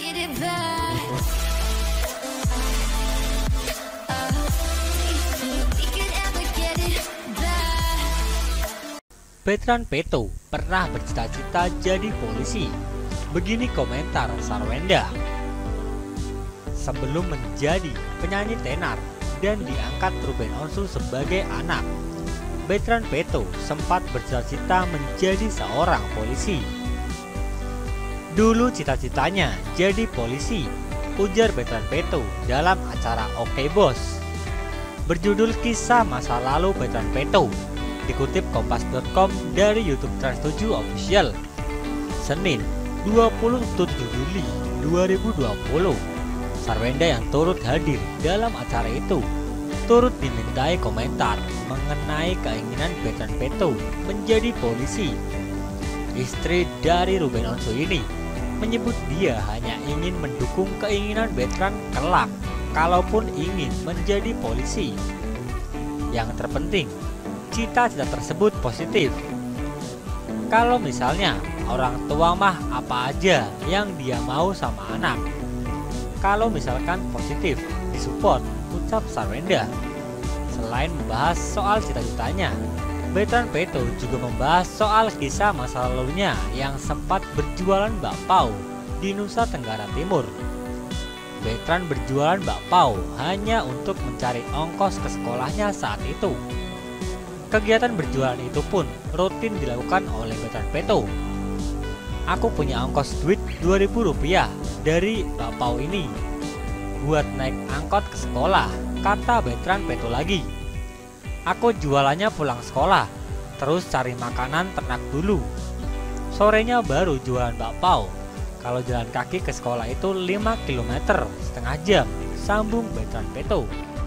get it back. We could ever get it back. Veteran Peto pernah bercita-cita jadi polisi. Begini komentar Sarwenda. Sebelum menjadi penyanyi tenar dan diangkat Ruben Onsu sebagai anak, Veteran Peto sempat bercita-cita menjadi seorang polisi. Dulu cita-citanya jadi polisi, ujar Veteran Peto dalam acara Oke Bos. Berjudul Kisah Masa Lalu Veteran Peto, dikutip kompas.com dari YouTube Trans 7 Official, Senin 27 Juli 2020. Sarwenda yang turut hadir dalam acara itu turut dimintai komentar mengenai keinginan Veteran Peto menjadi polisi. Istri dari Ruben Onsu ini menyebut dia hanya ingin mendukung keinginan veteran kelak kalaupun ingin menjadi polisi. Yang terpenting, cita-cita tersebut positif. Kalau misalnya orang tua mah apa aja yang dia mau sama anak. Kalau misalkan positif, disupport, ucap Sarwenda. Selain membahas soal cita-citanya, Veteran Peto juga membahas soal kisah masa lalunya yang sempat berjualan bakpao di Nusa Tenggara Timur. Veteran berjualan bakpao hanya untuk mencari ongkos ke sekolahnya saat itu. Kegiatan berjualan itu pun rutin dilakukan oleh Veteran Peto. Aku punya ongkos duit Rp2.000 dari bakpao ini buat naik angkot ke sekolah, kata Veteran Peto lagi. Aku jualannya pulang sekolah, terus cari makanan ternak dulu. Sorenya baru jualan bakpao. Kalau jalan kaki ke sekolah itu 5 km, setengah jam, sambung Veteran Peto.